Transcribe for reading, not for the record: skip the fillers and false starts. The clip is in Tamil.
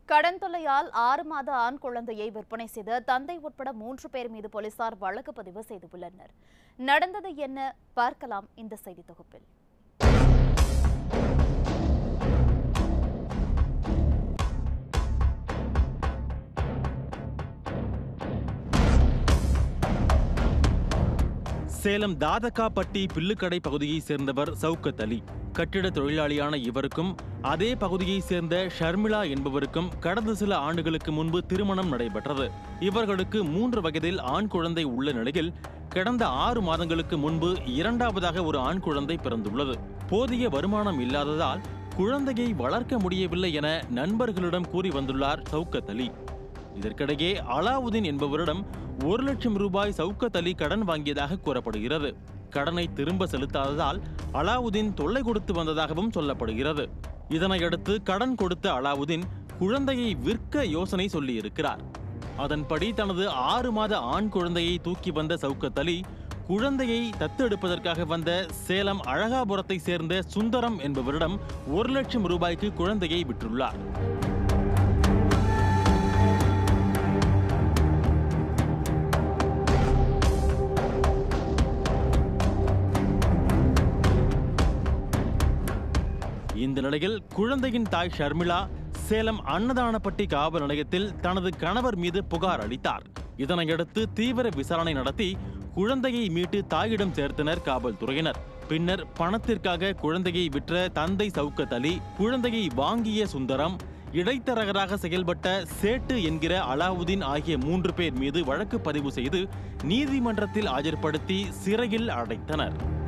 கடன் தொல்லையால் 6 மாத ஆண் குழந்தையை விற்பனை செய்த தந்தை உட்பட 3 பேர் மீது போலீசார் வழக்கு பதிவு செய்துள்ளனர். நடந்தது என்ன பார்க்கலாம் இந்த செய்தி தொகுப்பில். சேலம் தாதகாப்பட்டி பில்லுக்கடை பகுதியைச் சேர்ந்தவர் சவுக்கத் அலி. கட்டிட தொழிலாளியான இவருக்கும் அதே பகுதியைச் சேர்ந்த ஷர்மிளா என்பவருக்கும் கடந்த சில ஆண்டுகளுக்கு முன்பு திருமணம் நடைபெற்றது. இவர்களுக்கு 3 வயதில் ஆண் குழந்தை உள்ள நிலையில் கடந்த 6 மாதங்களுக்கு முன்பு இரண்டாவதாக ஒரு ஆண் குழந்தை பிறந்துள்ளது. போதிய வருமானம் இல்லாததால் குழந்தையை வளர்க்க முடியவில்லை என நண்பர்களிடம் கூறி வந்துள்ளார் சவுக்கத் அலி. இதற்கிடையே அலாவுதீன் என்பவரிடம் 1 லட்சம் ரூபாய் சவுக்கத் அலி கடன் வாங்கியதாக கூறப்படுகிறது. கடனை திரும்ப செலுத்தாததால் அலாவுதீன் தொல்லை கொடுத்து வந்ததாகவும் சொல்லப்படுகிறது. இதனையடுத்து கடன் கொடுத்த அலாவுதீன் குழந்தையை விற்க யோசனை சொல்லியிருக்கிறார். அதன்படி தனது 6 மாத ஆண் குழந்தையை தூக்கி வந்த சவுக்கத் அலி குழந்தையை தத்தெடுப்பதற்காக வந்த சேலம் அழகாபுரத்தை சேர்ந்த சுந்தரம் என்பவரிடம் 1 லட்சம் ரூபாய்க்கு குழந்தையை விற்றுள்ளார். இந்த நிலையில் குழந்தையின் தாய் ஷர்மிளா சேலம் அன்னதானப்பட்டி காவல் நிலையத்தில் தனது கணவர் மீது புகார் அளித்தார். இதனையடுத்து தீவிர விசாரணை நடத்தி குழந்தையை மீட்டு தாயிடம் சேர்த்தனர் காவல்துறையினர். பின்னர் பணத்திற்காக குழந்தையை விற்ற தந்தை சவுக்கத் அலி, குழந்தையை வாங்கிய சுந்தரம், இடைத்தரகராக செயல்பட்ட சேட்டு என்கிற அலாவுதீன் ஆகிய 3 பேர் மீது வழக்கு பதிவு செய்து நீதிமன்றத்தில் ஆஜர்படுத்தி சிறையில் அடைத்தனர்.